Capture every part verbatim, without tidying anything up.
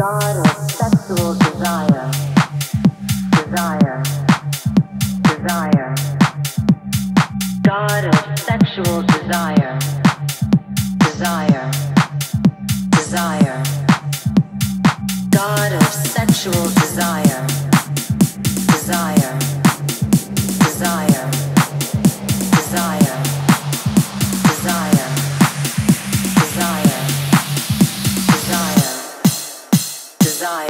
God of sexual desire, desire, desire. God of sexual desire, desire, desire. God of sexual desire, desire, desire, desire, desire, desire, desire, desire.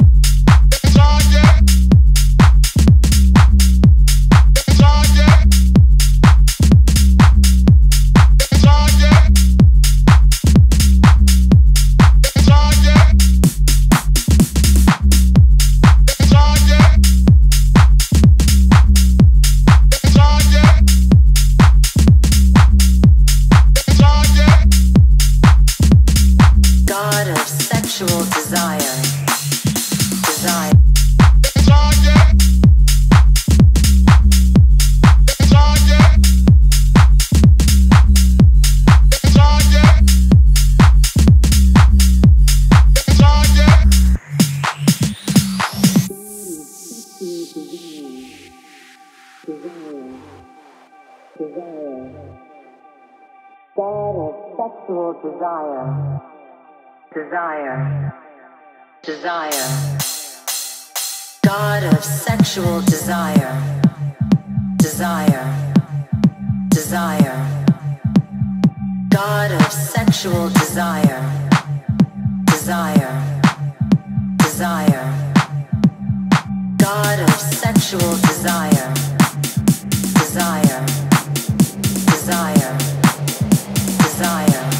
God of sexual desire, desire. God of sexual desire, desire, desire. God of sexual desire, desire, desire. God of sexual desire, desire, desire. God of sexual desire, desire, desire, desire.